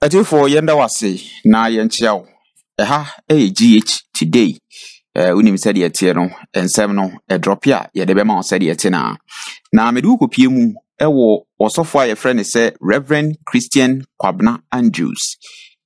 for yenda wase na yenchiao. GH today. Unim said yet no and seven no a drop ya ye de bema said yet na. Na medu ko piemu ewo Osofo a friend say Rev Christian Kwabena Andrews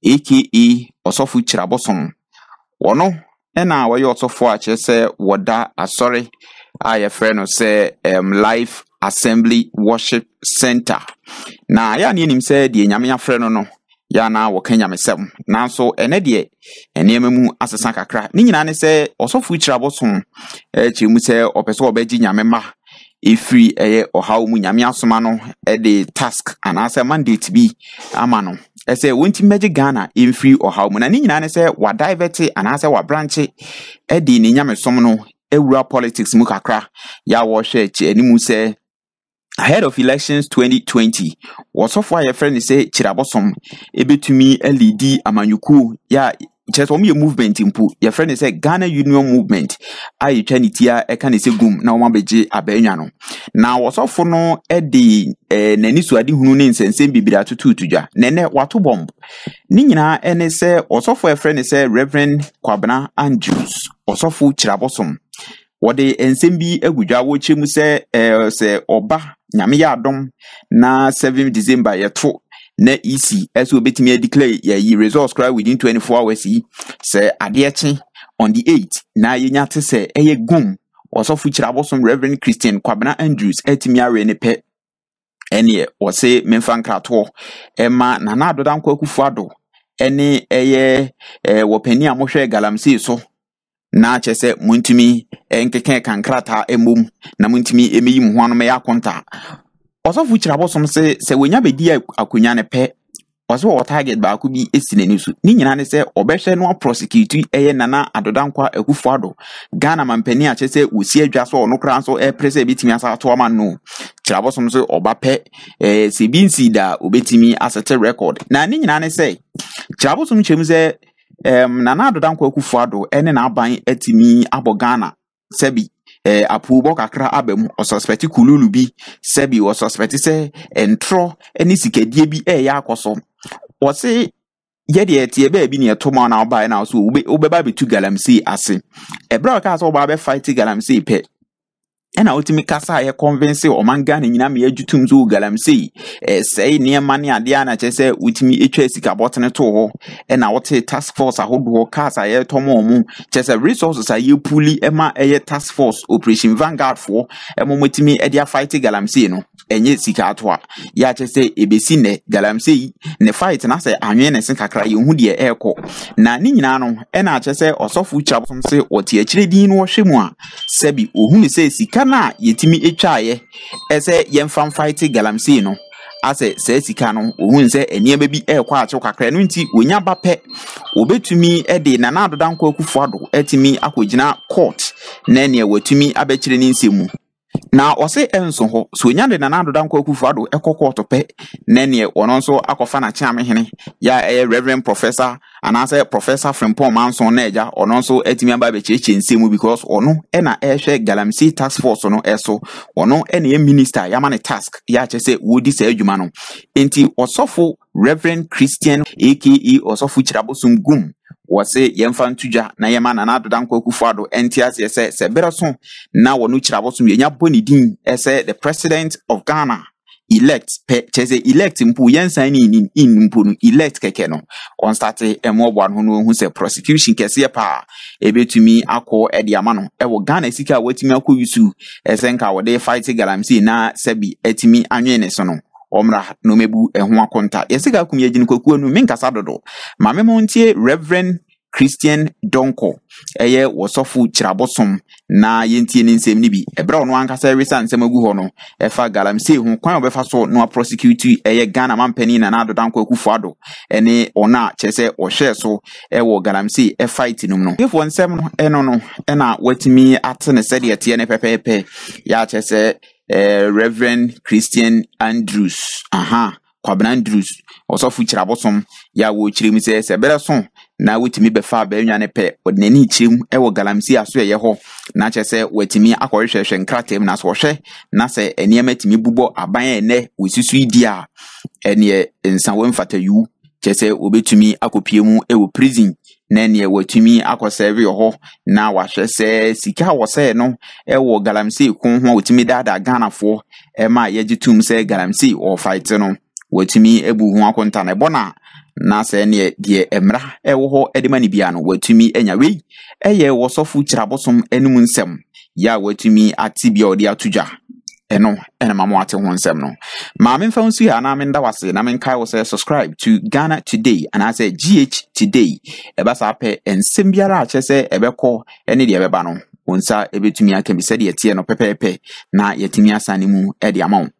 aka Osofo Kyiri Abosom. Wono ena waye Osofo a che say woda asori a friend say Life Assembly Worship Center. Na ya ni nim say de nyame afre no ya na wo kanya mesem nanso ene de enema mu asesa kakra ni nyina ne se Osofo Kyiri Abosom chemu se opeso obeji nyame ma efri ohaw mu nyame asoma no de task anase mandate bi ama no ese wonti meje Ghana efri ohaw mu na ni nyina ne se wa divert anase wa branch de ni nyame som no ewura politics mu kakra ya wo hwe chi animu se ahead of elections 2020, Osofo a friend say Kyiri Abosom ebetumi lead amanyuku ya just one movement impu your friend say Ghana Union Movement ayi twanitia e kan se gum na o mabeje abenwa no na Osofo no de nani so ade hunu ne nsensem bibira tututudwa nene wato bomb ni nyina ene say Osofo a friend say Rev Kwabena Andrews Osofo Kyiri Abosom wode ensem bi agudwa wo chemu se oba nyame ya adom na 7 December yeto na EC as we betimi declare ye results cry within 24 hours say adechi on the 8th na yenya te se eye gum Osofo Kyiri Abosom Rev Christian Kwabena Andrews etimi are ne pe ene o se memfa nkrato ema na na adodan kwa Akufo-Addo ene eye wopani amohwe galamsey so na chese muntimi enkeke kankrata emom na muntimi emeyi mu hwanu me yakonta Osofo Kyiri Abosom se wenya bedi akonya ne pe o target ba ko bi esine su ni nyina ne se obehwe no prosecute nana adodankwa Akufo-Addo Ghana mampani a chese wosi adwa so no kra so prese bitimi asa to ama no Kyiri Abosom se oba pe se binsi da obetimi asete record na ni nyina ne se Kyiri Abosom chemu se nana adodankwa Akufo-Addo ene na aban atimi abo Ghana sebi apubo kakra abem o suspect kululu bi sebi o suspect se entro eni sikedie bi ya akoso o se yede etie ba bi ne etoma na oba na so obeba betu galamsey ase ebra ka so oba be fight galamsey pe ena otimi kasa ye convince o manga ne nyina me ajutum zo galamsey sei ne mane ade ana chese utimi etwa sika botene to ho ena wote task force ahodo kasa ye tomo mu chese resources aye puli ema eye task force operation vanguard for emomotimi e dia fight galamsey no enye sika atwa ya chese ebesi ne galamsey ne fight na se anwe ne sen kakra ye hu de eko na ni nyina no ena chese Osofo Kyiri Abosom se otie akire no hwemu a sebi ohunu se sika na yetimi etwaye ese yemfam fight galamsey no ase se sika no ohun se enieba bi ekwa ache kakra no nti wonya bape obetumi de nana adodankwa Akufo-Addo etimi akogina court na ne watumi abekire ni nsemu na ose enso ho so nya de nana adodankwa Akufo-Addo ekokọ pe na ne ono nso akofa na chiamehene ya Reverend Professor anase Professor Frimpong Manson na eja ono nso etimi aba becheche nsemu because ono na ehwe galamsey task force no eso ono na minister yamane task ya chese wodi se adwuma no enti Osofo Rev Christian aka Osofo Kyiri Abosom gum wose yemfa ntudwa na yema na adodankwa Akufo-Addo entiase se bereso na wono Kyiri Abosom yenya boni din ese the president of Ghana elect pe chese elect mpu yensan ni in mpu no elect keke no on start emobwa no hu se prosecution kese pa ebetumi akọ ede ama no ewo Ghana sika watimi akọ yusu esenka wode fight galamsey na sebi etimi anwe ne so no omra no mebu eho akonta yesika akum yegin kwakuo no menkasa dodo mamemontie Reverend Christian Donko eye Osofo Kyiri Abosom na yentie ne nsem ni bi ebra no ankasa resa nsem agu ho no efa galamsey ho kwan obefa so no prosecute eye Ghana mampani na adodankwa Akufo-Addo ene ona chese ohwe so ewo galamsey e fight num no ifo nsem no eno no ena watimi atene sede ete ne pepepe ya chese Reverend Christian Andrews Kwabena Andrews Osofo Kyiri Abosom ya wo kyirem se bereso na wetimi befa baenwa ne pe odnani kyirem ewo galamsey aso ye ho na chese wetimi akorhwehwe nkratem na so hwe na se eniema timi bubo aban ene wisusu idi a ene ensa wemfata yu Chese obetumi akopie mu ewo prison na ne watumi akɔserve ho na wahwɛ sɛ sika wɔsɛ no ɛwɔ galamsey kon ho otumi dada Ghanafo ma yɛgye tum sɛ galamsey or fight no watumi ebu ho akonta na bona na sɛ ne de emra ɛwɔ ho edema ne bia no watumi anya wei ɛyɛ Osofo Kyiri Abosom enum nsɛm ya watumi ati bia ɔde atudwa eno mamo ate ho nsɛm no ma memfa nsu ya na menda wase na menkai wo sɛ subscribe to Ghana Today and I say GH Today ebasa pɛ ensɛm biara a kyɛ sɛ ebɛkɔ ene de ebɛba no wonsa ebetumi aka bi sɛ de etie no pɛpɛpɛ na yetimi asane mu e de ama wo